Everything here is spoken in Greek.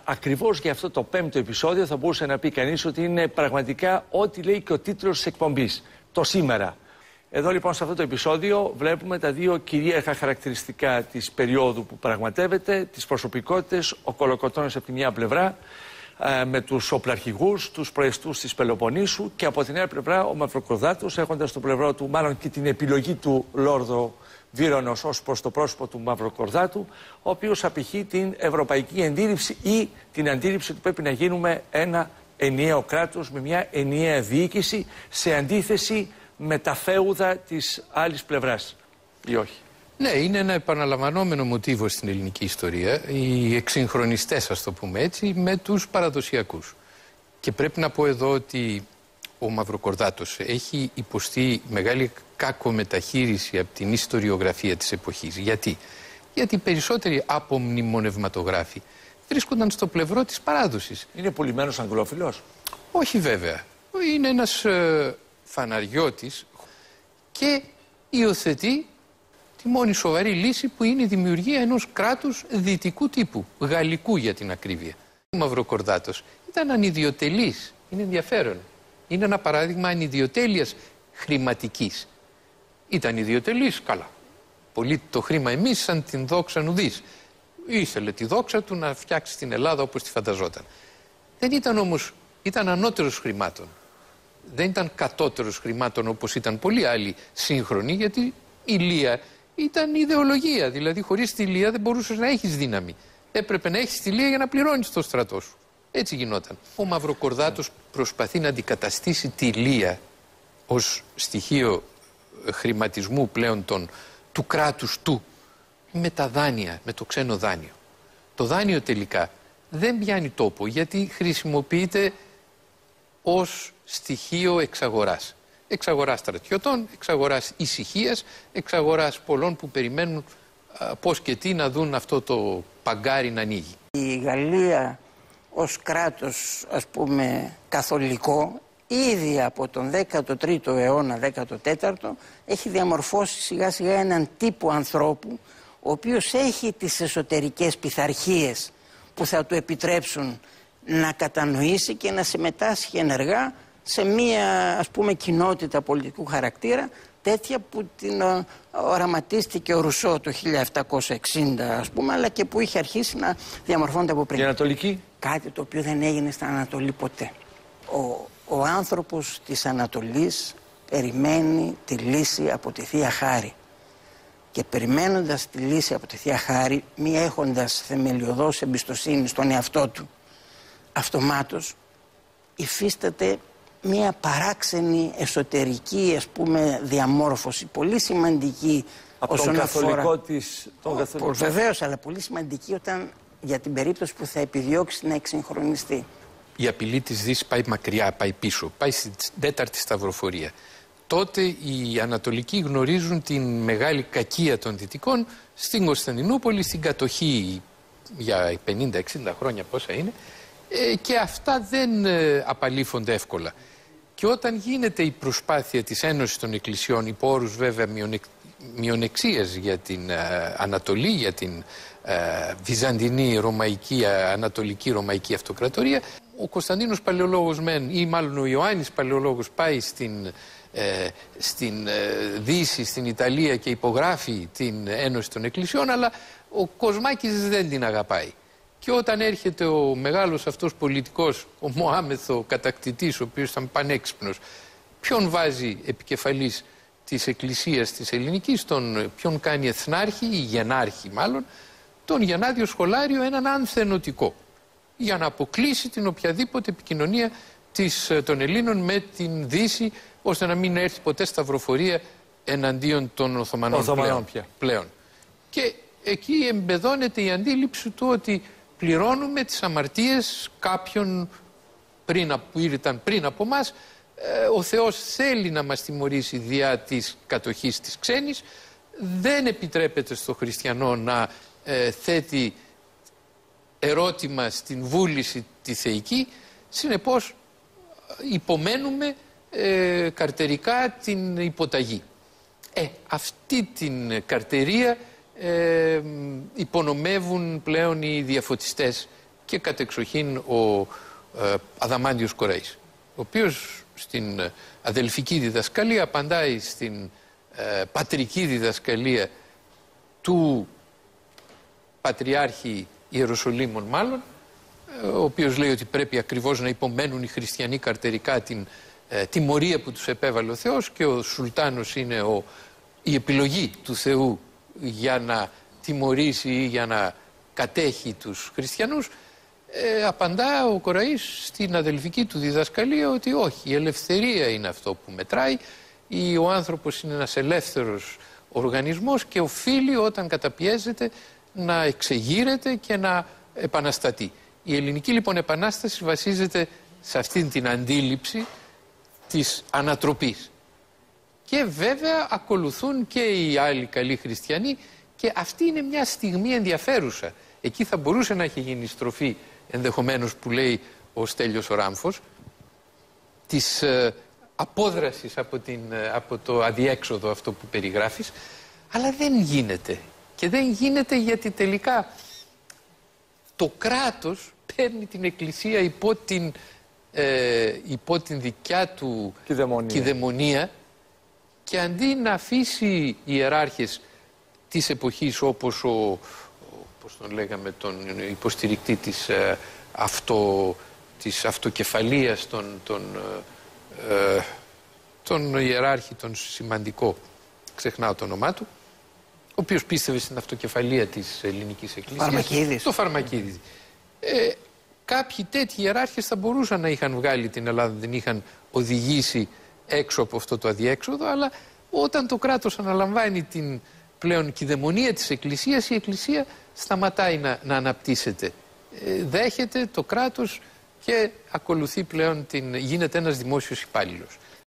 ακριβώς για αυτό το πέμπτο επεισόδιο θα μπορούσε να πει κανείς ότι είναι πραγματικά ό,τι λέει και ο τίτλος της εκπομπής, το σήμερα. Εδώ λοιπόν σε αυτό το επεισόδιο βλέπουμε τα δύο κυρίαρχα χαρακτηριστικά της περίοδου που πραγματεύεται, τις προσωπικότητες, ο Κολοκοτρώνης από τη μια πλευρά, με τους οπλαρχηγούς, τους προεστούς της Πελοποννήσου, και από την άλλη πλευρά ο Μαυροκορδάτος, έχοντας στο πλευρό του μάλλον και την επιλογή του Λόρδο Βύρονος ως προς το πρόσωπο του Μαυροκορδάτου, ο οποίος απηχεί την ευρωπαϊκή αντίληψη ή την αντίληψη ότι πρέπει να γίνουμε ένα ενιαίο κράτος με μια ενιαία διοίκηση, σε αντίθεση με τα φέουδα της άλλης πλευράς, ή όχι? Ναι, είναι ένα επαναλαμβανόμενο μοτίβο στην ελληνική ιστορία, οι εξυγχρονιστές, ας το πούμε έτσι, με τους παραδοσιακούς. Και πρέπει να πω εδώ ότι ο Μαυροκορδάτος έχει υποστεί μεγάλη κακομεταχείριση από την ιστοριογραφία της εποχής. Γιατί? Γιατί οι περισσότεροι απομνημονευματογράφοι βρίσκονταν στο πλευρό της παράδοσης. Είναι πουλημένος αγγλόφιλος? Όχι βέβαια. Είναι ένας φαναριώτης και υιοθετεί τη μόνη σοβαρή λύση, που είναι η δημιουργία ενός κράτους δυτικού τύπου, γαλλικού για την ακρίβεια. Ο Μαυροκορδάτος ήταν ανιδιοτελής. Είναι ενδιαφέρον. Είναι ένα παράδειγμα ανιδιοτέλειας χρηματικής. Ήταν ιδιοτελής, καλά. Πολύ το χρήμα εμείς σαν την δόξα νουδής. Ήθελε τη δόξα του να φτιάξει την Ελλάδα όπως τη φανταζόταν. Δεν ήταν όμως, ήταν ανώτερος χρημάτων. Δεν ήταν κατώτερος χρημάτων όπως ήταν πολλοί άλλοι σύγχρονοι, γιατί η Λία ήταν ιδεολογία. Δηλαδή χωρίς τη Λία δεν μπορούσες να έχεις δύναμη. Έπρεπε να έχεις τη Λία για να πληρώνεις το στρατό σου. Έτσι γινόταν. Ο Μαυροκορδάτος προσπαθεί να αντικαταστήσει τη Λία ως στοιχείο χρηματισμού πλέον του κράτους του με τα δάνεια, με το ξένο δάνειο. Το δάνειο τελικά δεν πιάνει τόπο, γιατί χρησιμοποιείται ως στοιχείο εξαγοράς. Εξαγοράς στρατιωτών, εξαγοράς ησυχίας, εξαγοράς πολλών που περιμένουν πώς και τι να δουν αυτό το παγκάρι να ανοίγει. Η Γαλλία ως κράτος, ας πούμε, καθολικό, ήδη από τον 13ο αιώνα, 14ο, έχει διαμορφώσει σιγά σιγά έναν τύπο ανθρώπου, ο οποίος έχει τις εσωτερικές πειθαρχίες που θα του επιτρέψουν να κατανοήσει και να συμμετάσχει ενεργά σε μία, ας πούμε, κοινότητα πολιτικού χαρακτήρα, τέτοια που την οραματίστηκε ο Ρουσό το 1760, ας πούμε, αλλά και που είχε αρχίσει να διαμορφώνεται από πριν. Η Ανατολική. Κάτι το οποίο δεν έγινε στην Ανατολή ποτέ. Ο άνθρωπος της Ανατολής περιμένει τη λύση από τη Θεία Χάρη. Και περιμένοντας τη λύση από τη Θεία Χάρη, μη έχοντας θεμελιωδώς εμπιστοσύνη στον εαυτό του, αυτομάτως υφίσταται μια παράξενη εσωτερική, ας πούμε, διαμόρφωση, πολύ σημαντική από όσον τον καθολικό αφορά... της... Βεβαίως, αλλά πολύ σημαντική όταν, για την περίπτωση που θα επιδιώξει να εξυγχρονιστεί. Η απειλή της Δύσης πάει μακριά, πάει πίσω, πάει στην 4η σταυροφορία. Τότε οι Ανατολικοί γνωρίζουν την μεγάλη κακία των Δυτικών στην Κωνσταντινούπολη, στην κατοχή για 50-60 χρόνια πόσα είναι, και αυτά δεν απαλήφονται εύκολα. Και όταν γίνεται η προσπάθεια της Ένωσης των Εκκλησιών, υπό όρους βέβαια μειονεξίας για την Ανατολή, για την Βυζαντινή Ρωμαϊκή, Ανατολική Ρωμαϊκή Αυτοκρατορία, ο Κωνσταντίνος Παλαιολόγος ή μάλλον ο Ιωάννης Παλαιολόγος πάει στην Δύση, στην Ιταλία, και υπογράφει την Ένωση των Εκκλησιών, αλλά ο Κοσμάκης δεν την αγαπάει. Και όταν έρχεται ο μεγάλος αυτός πολιτικός, ο Μωάμεθ, ο κατακτητής, ο οποίος ήταν πανέξυπνος, ποιον βάζει επικεφαλής της Εκκλησίας της Ελληνικής, ποιον κάνει εθνάρχη ή γενάρχη μάλλον, τον Γεννάδιο Σχολάριο, έναν ανθενωτικό, για να αποκλείσει την οποιαδήποτε επικοινωνία των Ελλήνων με την Δύση, ώστε να μην έρθει ποτέ σταυροφορία εναντίον των Οθωμανών πλέον. Και εκεί εμπεδώνεται η αντίληψη του ότι πληρώνουμε τις αμαρτίες κάποιων που ήταν πριν από μας. Ο Θεός θέλει να μας τιμωρήσει διά της κατοχής της ξένης. Δεν επιτρέπεται στο χριστιανό να θέτει ερώτημα στην βούληση τη θεϊκή. Συνεπώς υπομένουμε καρτερικά την υποταγή. Αυτή την καρτερία υπονομεύουν πλέον οι διαφωτιστές και κατεξοχήν ο Αδαμάντιος Κοραής, ο οποίος στην αδελφική διδασκαλία απαντάει στην πατρική διδασκαλία του Πατριάρχη Ιεροσολύμων μάλλον, ο οποίος λέει ότι πρέπει ακριβώς να υπομένουν οι χριστιανοί καρτερικά την τιμωρία που τους επέβαλε ο Θεός και ο Σουλτάνος είναι η επιλογή του Θεού για να τιμωρήσει ή για να κατέχει τους χριστιανούς. Απαντά ο Κοραής στην αδελφική του διδασκαλία ότι όχι, η ελευθερία είναι αυτό που μετράει, ο άνθρωπος είναι ένας ελεύθερος οργανισμός και οφείλει όταν καταπιέζεται να εξεγείρεται και να επαναστατεί. Η ελληνική λοιπόν επανάσταση βασίζεται σε αυτήν την αντίληψη της ανατροπής. Και βέβαια ακολουθούν και οι άλλοι καλοί χριστιανοί και αυτή είναι μια στιγμή ενδιαφέρουσα. Εκεί θα μπορούσε να έχει γίνει στροφή ενδεχομένως που λέει ο Στέλιος ο Ράμφος της απόδρασης από το αδιέξοδο αυτό που περιγράφεις, αλλά δεν γίνεται. Και δεν γίνεται γιατί τελικά το κράτος παίρνει την Εκκλησία υπό την δικιά του κηδαιμονία και αντί να αφήσει ιεράρχες της εποχής όπως πώς τον λέγαμε, τον υποστηρικτή της αυτοκεφαλίας, τον ιεράρχη, τον σημαντικό, ξεχνάω το όνομά του, ο οποίος πίστευε στην αυτοκεφαλία της ελληνικής εκκλησίας. Φαρμακίδης. Το Φαρμακίδη. Κάποιοι τέτοιοι ιεράρχες θα μπορούσαν να είχαν βγάλει την Ελλάδα, την είχαν οδηγήσει έξω από αυτό το αδιέξοδο, αλλά όταν το κράτος αναλαμβάνει την πλέον κηδαιμονία της Εκκλησίας, η Εκκλησία σταματάει να αναπτύσσεται. Δέχεται το κράτος και ακολουθεί πλέον γίνεται ένας δημόσιος υπάλληλος.